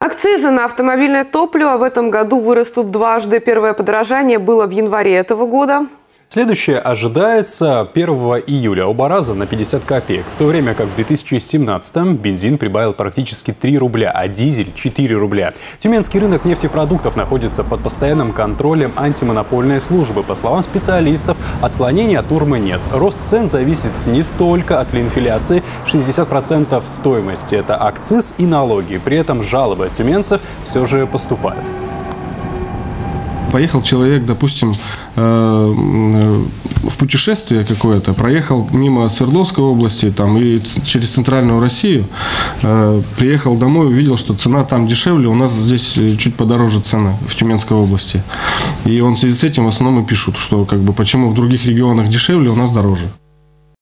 Акцизы на автомобильное топливо в этом году вырастут дважды. Первое подорожание было в январе этого года. Следующее ожидается 1 июля, оба раза на 50 копеек. В то время как в 2017-м бензин прибавил практически 3 рубля, а дизель – 4 рубля. Тюменский рынок нефтепродуктов находится под постоянным контролем антимонопольной службы. По словам специалистов, отклонений от нормы нет. Рост цен зависит не только от инфляции. 60% стоимости – это акциз и налоги. При этом жалобы от тюменцев все же поступают. Поехал человек, допустим, в путешествие какое-то, проехал мимо Свердловской области там, и через центральную Россию, приехал домой, увидел, что цена там дешевле, у нас здесь чуть подороже цена в Тюменской области. И он в связи с этим в основном и пишут, что почему в других регионах дешевле, у нас дороже.